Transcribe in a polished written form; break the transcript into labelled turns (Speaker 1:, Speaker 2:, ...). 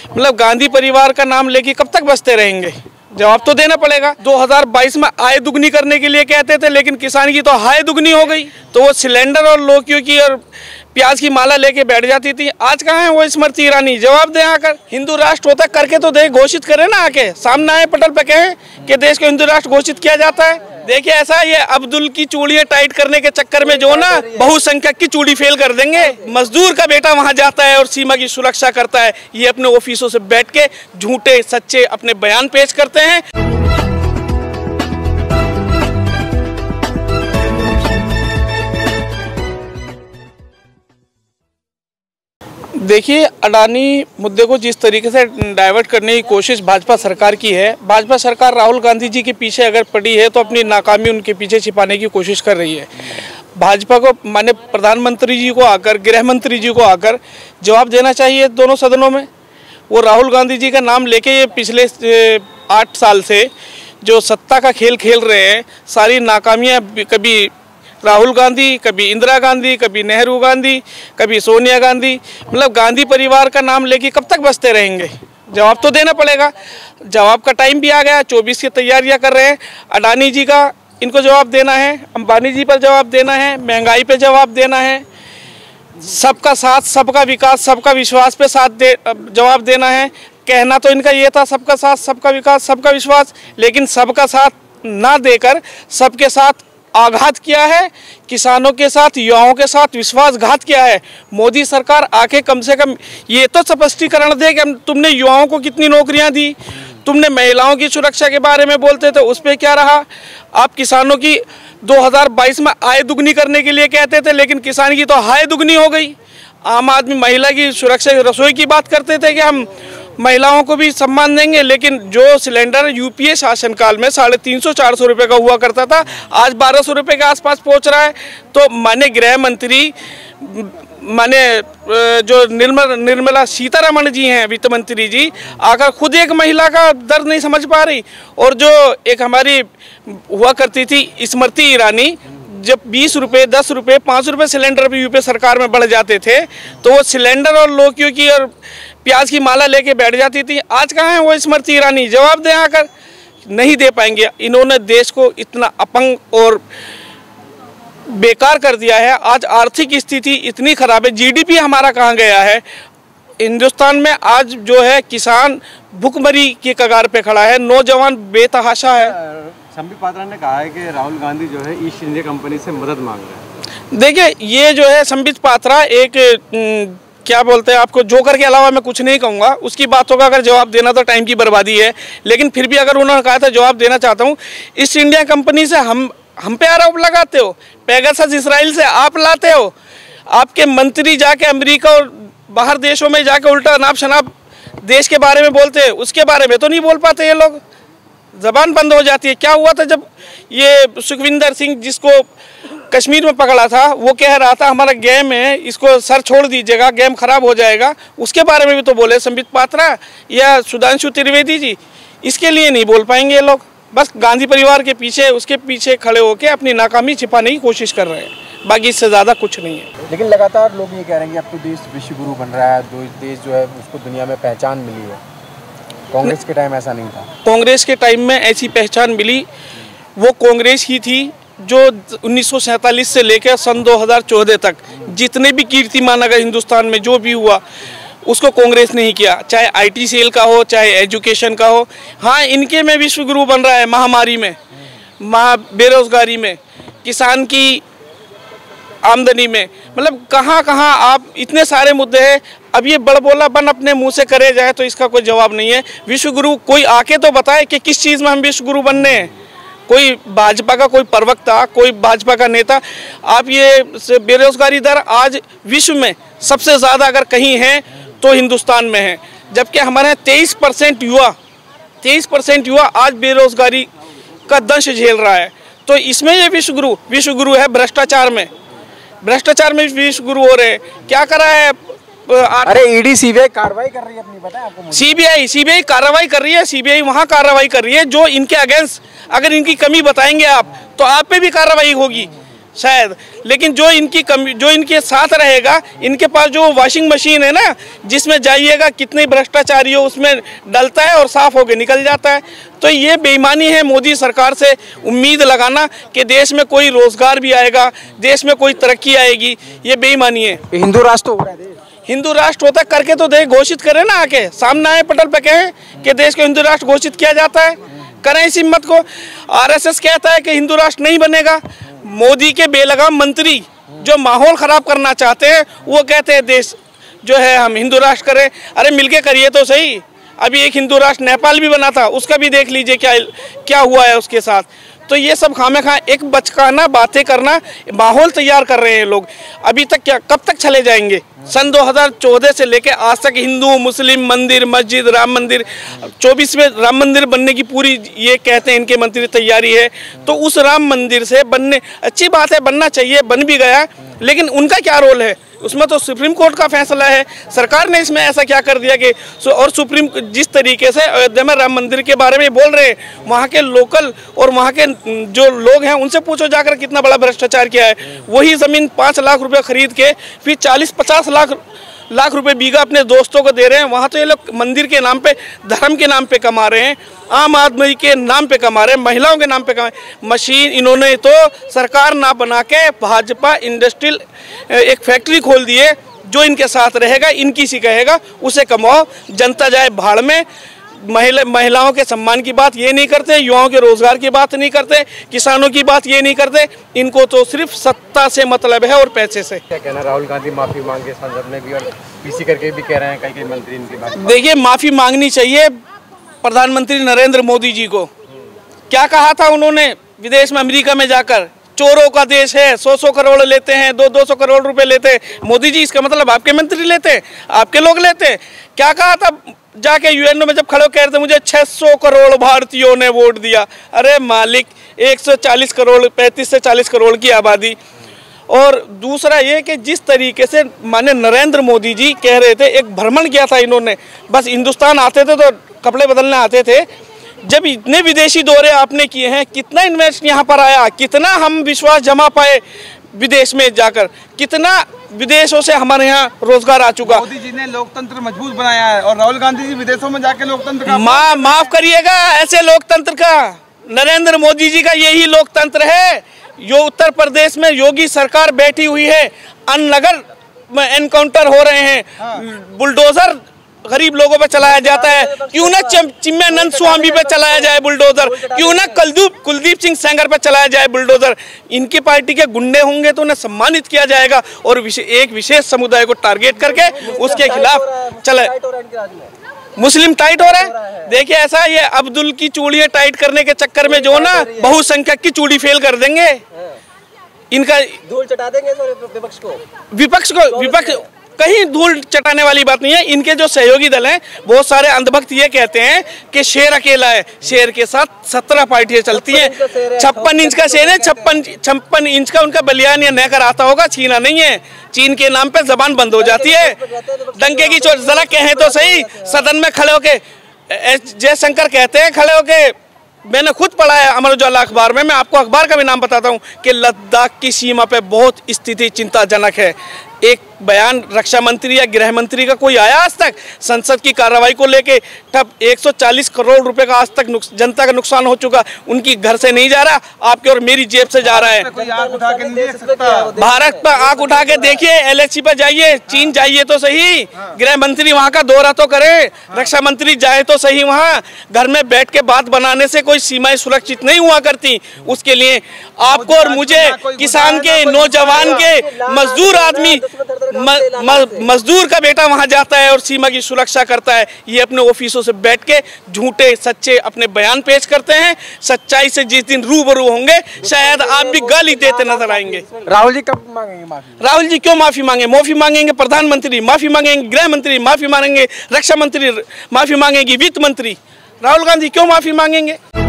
Speaker 1: मतलब गांधी परिवार का नाम लेके कब तक बसते रहेंगे? जवाब तो देना पड़ेगा। 2022 में आय दुगनी करने के लिए कहते थे, लेकिन किसान की तो हाय दुगनी हो गई। तो वो सिलेंडर और लौकियों की और प्याज की माला लेके बैठ जाती थी। आज कहाँ है वो स्मृति ईरानी? जवाब दें आकर। हिंदू राष्ट्र होता करके तो दे, घोषित करें ना, आके सामने आए पटल पे कहें कि देश को हिंदू राष्ट्र घोषित किया जाता है। देखिए ऐसा, ये अब्दुल की चूड़ियां टाइट करने के चक्कर में जो ना बहुसंख्यक की चूड़ी फेल कर देंगे। मजदूर का बेटा वहां जाता है और सीमा की सुरक्षा करता है। ये अपने ऑफिसों से बैठ के झूठे सच्चे अपने बयान पेश करते हैं। देखिए, अडानी मुद्दे को जिस तरीके से डाइवर्ट करने की कोशिश भाजपा सरकार की है, भाजपा सरकार राहुल गांधी जी के पीछे अगर पड़ी है तो अपनी नाकामी उनके पीछे छिपाने की कोशिश कर रही है। भाजपा को माने प्रधानमंत्री जी को आकर, गृह मंत्री जी को आकर जवाब देना चाहिए दोनों सदनों में। वो राहुल गांधी जी का नाम लेके ये पिछले 8 साल से जो सत्ता का खेल खेल रहे हैं, सारी नाकामियाँ, कभी राहुल गांधी, कभी इंदिरा गांधी, कभी नेहरू गांधी, कभी सोनिया गांधी, मतलब गांधी परिवार का नाम लेके कब तक बसते रहेंगे? जवाब तो देना पड़ेगा। जवाब का टाइम भी आ गया। 24 की तैयारियां कर रहे हैं। अडानी जी का इनको जवाब देना है, अंबानी जी पर जवाब देना है, महंगाई पे जवाब देना है, सबका साथ सबका विकास सबका विश्वास पे जवाब देना है। कहना तो इनका ये था सबका साथ सबका विकास सबका विश्वास, लेकिन सबका साथ ना देकर सबके साथ आघात किया है। किसानों के साथ, युवाओं के साथ विश्वासघात किया है। मोदी सरकार आके कम से कम ये तो स्पष्टीकरण दे कि तुमने युवाओं को कितनी नौकरियां दी, तुमने महिलाओं की सुरक्षा के बारे में बोलते थे, उस पर क्या रहा? आप किसानों की 2022 में आय दुगनी करने के लिए कहते थे, लेकिन किसान की तो हाय दुगनी हो गई। आम आदमी महिला की सुरक्षा, रसोई की बात करते थे कि हम महिलाओं को भी सम्मान देंगे, लेकिन जो सिलेंडर यूपीए शासनकाल में 350-400 रुपये का हुआ करता था, आज 1200 रुपये के आसपास पहुंच रहा है। तो माने गृह मंत्री, माने जो निर्मला सीतारमण जी हैं, वित्त मंत्री जी, आकर खुद एक महिला का दर्द नहीं समझ पा रही। और जो एक हमारी हुआ करती थी स्मृति ईरानी, जब 20 रुपये, 10 रुपये, 5 रुपये सिलेंडर भी यूपीए सरकार में बढ़ जाते थे, तो वो सिलेंडर और लौकियों की और प्याज की माला लेके बैठ जाती थी। आज कहाँ है वो स्मृति ईरानी? जवाब दें आकर। नहीं दे पाएंगे। इन्होंने देश को इतना अपंग और बेकार कर दिया है। आज आर्थिक स्थिति इतनी खराब है, जीडीपी हमारा कहाँ गया है। हिंदुस्तान में आज जो है किसान भूखमरी के कगार पे खड़ा है, नौजवान बेतहाशा है।
Speaker 2: संबित पात्रा ने कहा है कि राहुल गांधी जो है ईस्ट इंडिया कंपनी से मदद मांग रहे हैं।
Speaker 1: देखिए, ये जो है संबित पात्रा एक क्या बोलते हैं, आपको जोकर के अलावा मैं कुछ नहीं कहूँगा। उसकी बातों का अगर जवाब देना तो टाइम की बर्बादी है, लेकिन फिर भी अगर उन्होंने कहा था जवाब देना चाहता हूँ। ईस्ट इंडिया कंपनी से हम पे आरोप लगाते हो, पेगासस इसराइल से आप लाते हो, आपके मंत्री जाके अमेरिका और बाहर देशों में जाके उल्टा अनाप शनाप देश के बारे में बोलते हैं, उसके बारे में तो नहीं बोल पाते ये लोग। जबान बंद हो जाती है। क्या हुआ था जब ये सुखविंदर सिंह, जिसको कश्मीर में पकड़ा था, वो कह रहा था हमारा गेम है, इसको सर छोड़ दीजिएगा, गेम खराब हो जाएगा, उसके बारे में भी तो बोले संबित पात्रा या सुधांशु त्रिवेदी जी। इसके लिए नहीं बोल पाएंगे ये लोग। बस गांधी परिवार के पीछे, उसके पीछे खड़े होकर अपनी नाकामी छिपाने की कोशिश कर रहे हैं, बाकी इससे ज़्यादा कुछ नहीं है।
Speaker 2: लेकिन लगातार लोग ये कह रहे हैं कि अब तो देश विश्व गुरु बन रहा है, देश जो है उसको दुनिया में पहचान मिली है। कांग्रेस के टाइम ऐसा नहीं था।
Speaker 1: कांग्रेस के टाइम में ऐसी पहचान मिली, वो कांग्रेस ही थी जो 1947 से लेकर सन 2014 तक जितने भी कीर्तिमान अगर हिंदुस्तान में जो भी हुआ, उसको कांग्रेस ने ही किया। चाहे आईटी सेल का हो, चाहे एजुकेशन का हो। हाँ, इनके में विश्व गुरु बन रहा है, महामारी में, बेरोजगारी में, किसान की आमदनी में, मतलब कहाँ कहाँ आप इतने सारे मुद्दे हैं। अब ये बड़बोलापन अपने मुंह से करे जाए तो इसका कोई जवाब नहीं है। विश्व गुरु कोई आके तो बताए कि किस चीज़ में हम विश्व गुरु बनने हैं। कोई भाजपा का कोई प्रवक्ता, कोई भाजपा का नेता, आप ये बेरोजगारी दर आज विश्व में सबसे ज़्यादा अगर कहीं है तो हिंदुस्तान में है, जबकि हमारे 23% युवा आज बेरोजगारी का दंश झेल रहा है। तो इसमें ये विश्व गुरु है भ्रष्टाचार में विश्व गुरु हो रहे हैं। क्या करा है?
Speaker 2: अरे ईडी सीबीआई कार्रवाई कर रही है अपनी, पता है आपको?
Speaker 1: सीबीआई कार्रवाई कर रही है। सीबीआई वहाँ कार्रवाई कर रही है जो इनके अगेंस्ट, अगर इनकी कमी बताएंगे आप तो आप पे भी कार्रवाई होगी। शायद, लेकिन जो इनके साथ रहेगा, इनके पास जो वॉशिंग मशीन है ना, जिसमें जाइएगा कितने भ्रष्टाचारी हो उसमें डलता है और साफ होके निकल जाता है। तो ये बेईमानी है मोदी सरकार से उम्मीद लगाना कि देश में कोई रोजगार भी आएगा, देश में कोई तरक्की आएगी, ये बेईमानी है।
Speaker 2: हिंदू राष्ट्र हो रहा है,
Speaker 1: हिंदू राष्ट्र होता करके तो देश घोषित करें ना, आके सामने आए पटल पे कहें कि देश को हिंदू राष्ट्र घोषित किया जाता है, करें इस हिम्मत को। आरएसएस कहता है कि हिंदू राष्ट्र नहीं बनेगा, मोदी के बेलगाम मंत्री जो माहौल खराब करना चाहते हैं वो कहते हैं देश जो है हम हिंदू राष्ट्र करें। अरे मिलके करिए तो सही। अभी एक हिंदू राष्ट्र नेपाल भी बना था, उसका भी देख लीजिए क्या हुआ है उसके साथ। तो ये सब खामेखा एक बचकाना बातें करना, माहौल तैयार कर रहे हैं लोग। अभी तक क्या, कब तक चले जाएंगे? सन 2014 से लेके आज तक हिंदू मुस्लिम मंदिर मस्जिद राम मंदिर 24 में राम मंदिर बनने की पूरी ये कहते हैं इनके मंत्री तैयारी है। तो उस राम मंदिर से बनने, अच्छी बात है, बनना चाहिए, बन भी गया, लेकिन उनका क्या रोल है उसमें? तो सुप्रीम कोर्ट का फैसला है, सरकार ने इसमें ऐसा क्या कर दिया कि और सुप्रीम जिस तरीके से अयोध्या में राम मंदिर के बारे में बोल रहे हैं, वहाँ के लोकल और वहाँ के जो लोग हैं उनसे पूछो जाकर कितना बड़ा भ्रष्टाचार किया है। वही ज़मीन 5 लाख रुपए खरीद के फिर 40-50 लाख रुपए बीघा अपने दोस्तों को दे रहे हैं। वहाँ तो ये लोग मंदिर के नाम पे, धर्म के नाम पे कमा रहे हैं, आम आदमी के नाम पे कमा रहे हैं, महिलाओं के नाम पे कमा रहे हैं। मशीन इन्होंने तो सरकार ना बना के भाजपा इंडस्ट्रियल एक फैक्ट्री खोल दिए, जो इनके साथ रहेगा इनकी सी कहेगा उसे कमाओ, जनता जाए भाड़ में। महिलाओं के सम्मान की बात ये नहीं करते, युवाओं के रोजगार की बात नहीं करते, किसानों की बात ये नहीं करते। इनको तो सिर्फ सत्ता से मतलब है और पैसे से।
Speaker 2: क्या कहना, राहुल गांधी माफी मांगे संसद में भी और पीसी करके भी कह रहे हैं कई मंत्री इनकी बात।
Speaker 1: देखिए, माफी मांगनी चाहिए प्रधानमंत्री नरेंद्र मोदी जी को। क्या कहा था उन्होंने विदेश में, अमेरिका में जाकर? चोरों का देश है, 100 करोड़ लेते हैं, 200 करोड़ रुपए लेते हैं। मोदी जी, इसका मतलब आपके मंत्री लेते हैं, आपके लोग लेते हैं। क्या कहा था जाके यूएनओ में जब खड़े कह रहे थे मुझे 600 करोड़ भारतीयों ने वोट दिया? अरे मालिक, 140 करोड़ 35 से 40 करोड़ की आबादी। और दूसरा ये कि जिस तरीके से माने नरेंद्र मोदी जी कह रहे थे, एक भ्रमण किया था इन्होंने, बस हिंदुस्तान आते थे तो कपड़े बदलने आते थे। जब इतने विदेशी दौरे आपने किए हैं, कितना इन्वेस्ट यहाँ पर आया, कितना हम विश्वास जमा पाए विदेश में जाकर, कितना विदेशों से हमारे यहाँ रोजगार आ चुका।
Speaker 3: मोदी जी ने लोकतंत्र मजबूत बनाया है और राहुल गांधी जी विदेशों में जाके लोकतंत्र का
Speaker 1: माफ करिएगा, ऐसे लोकतंत्र का नरेंद्र मोदी जी का यही लोकतंत्र है। जो उत्तर प्रदेश में योगी सरकार बैठी हुई है, अननगर में एनकाउंटर हो रहे हैं, बुलडोजर गरीब लोगों पे चलाया जाता है। क्यों ना चिन्मयानंद स्वामी पे चलाया जाए बुलडोजर, क्यों ना कुलदीप सिंह सेंगर पे चलाया जाए बुलडोजर। इनकी पार्टी के गुंडे होंगे तो उन्हें सम्मानित किया जाएगा और एक विशेष समुदाय को टारगेट करके उसके खिलाफ चले। मुस्लिम टाइट हो रहा है। देखिए, ऐसा ये अब्दुल की चूड़ियां टाइट करने के चक्कर में जो ना बहुसंख्यक की चूड़ी फेल कर देंगे, इनका धूल चटा देंगे विपक्ष कहीं धूल चटाने वाली बात नहीं है। इनके जो सहयोगी दल हैं, बहुत सारे अंधभक्त ये कहते हैं कि शेर अकेला है, शेर के साथ 17 पार्टियां चलती हैं। 56 इंच का शेर है, 56 इंच का उनका बलियान या नेकर आता होगा, छीना नहीं है। चीन के नाम पे जबान बंद हो जाती है। डंके की चोट जरा कहें तो सही, सदन में खड़े होके जयशंकर कहते हैं खड़े होके, मैंने खुद पढ़ा है अमर उजाला अखबार में, मैं आपको अखबार का भी नाम बताता हूँ कि लद्दाख की सीमा पे बहुत स्थिति चिंताजनक है। एक बयान रक्षा मंत्री या गृह मंत्री का कोई आया आज तक संसद की कार्रवाई को लेके? तब 140 करोड़ रुपए का आज तक जनता का नुकसान हो चुका, उनकी घर से नहीं जा रहा, आपके और मेरी जेब से जा रहा है। भारत पर आंख उठा के देखिए, एलएसी पर जाइए, चीन जाइए तो सही, गृह मंत्री वहाँ का दौरा तो करे, रक्षा मंत्री जाए तो सही वहाँ। घर में बैठ के बात बनाने से कोई सीमाएं सुरक्षित नहीं हुआ करती। उसके लिए आपको और मुझे, किसान के, नौजवान के, मजदूर आदमी, मजदूर का बेटा वहां जाता है और सीमा की सुरक्षा करता है। ये अपने ऑफिसों से बैठ के झूठे सच्चे अपने बयान पेश करते हैं। सच्चाई से जिस दिन रूबरू होंगे, शायद आप भी गाली देते नजर आएंगे।
Speaker 2: राहुल जी कब मांगेंगे माफी?
Speaker 1: राहुल जी क्यों माफी मांगे? माफी मांगेंगे प्रधानमंत्री, माफी मांगेंगे गृह मंत्री, माफी मांगेंगे रक्षा मंत्री, माफी मांगेगी वित्त मंत्री। राहुल गांधी क्यों माफी मांगेंगे?